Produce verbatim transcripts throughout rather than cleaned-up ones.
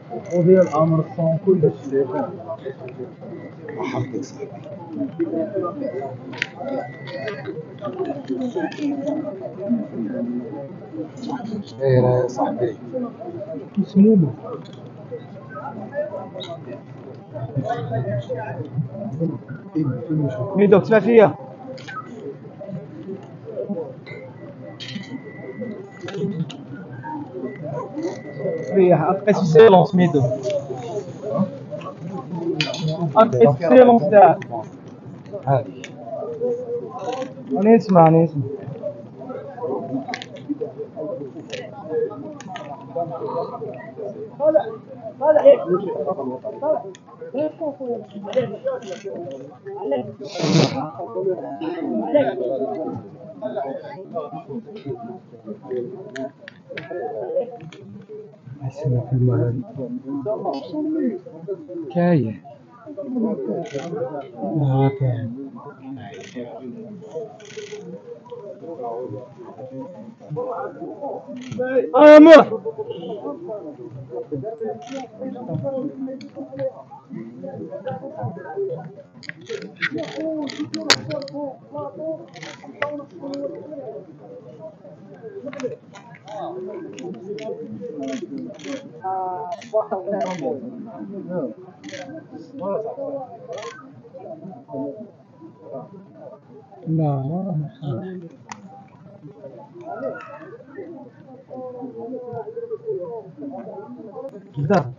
وضيع الامر الصون كلش حقك صاحبي. خير يا صاحبي. مسمومه ميدو تسمع فيا ريح ابقى في سيلونس ميدو ابقى في سيلونس تاعك هادي انا نسمع انا نسمع طالع طالع طالع اسمع في المال كاية اه كاية اه يا مور لا ده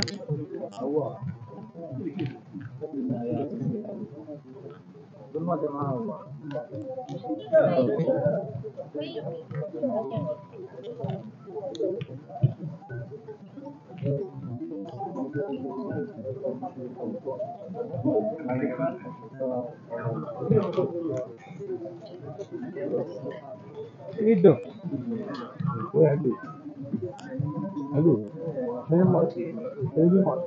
ميدو وعدي الو فين ما فين ما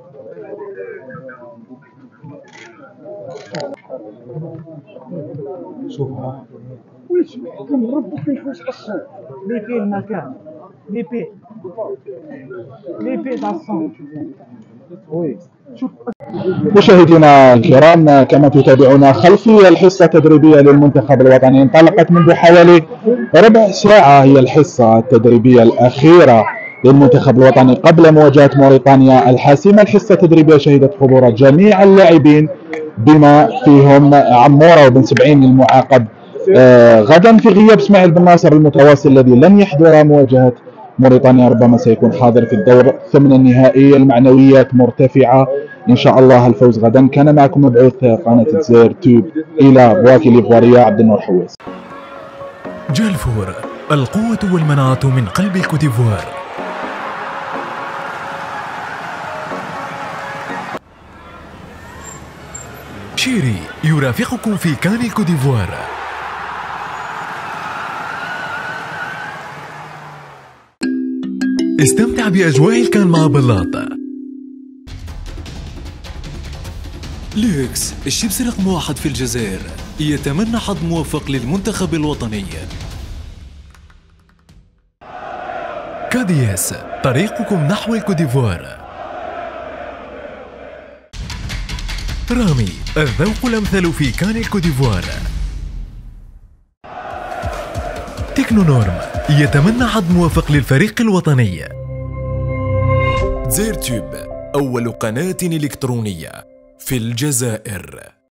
شوف ها وش كم ربك فيك وش قصر لي فيه المكان لي فيه لي فيه تاع الصوت وي شوف مشاهدينا الكرام، كما تتابعون خلفي الحصة التدريبية للمنتخب الوطني انطلقت منذ حوالي ربع ساعة. هي الحصة التدريبية الأخيرة للمنتخب الوطني قبل مواجهة موريتانيا الحاسمة. الحصة التدريبية شهدت حضور جميع اللاعبين بما فيهم عمورة وبن سبعين المعاقب آه غدا في غياب اسماعيل بن ناصر المتواصل الذي لن يحضر مواجهة موريتانيا، ربما سيكون حاضر في الدور ثمن النهائي. المعنويات مرتفعة إن شاء الله الفوز غدا. كان معكم مبعوث قناة زير تيوب إلى بواكي ليفواريا عبد النور حويس. جالفور، القوة والمناعة من قلب الكوتيفوار. شيري يرافقكم في كان الكوتيفوار. استمتع بأجواء الكان مع بلاط. لوكس، الشيبس رقم واحد في الجزائر، يتمنى حظ موفق للمنتخب الوطني. كادياس، طريقكم نحو الكوتيفوار. رامي، الذوق الأمثل في كان الكوتيفوار. تكنونورم، يتمنى حظ موفق للفريق الوطني. زير تيوب، أول قناة إلكترونية في الجزائر.